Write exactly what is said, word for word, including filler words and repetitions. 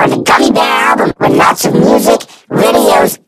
the Gummy Bear album with lots of music, videos,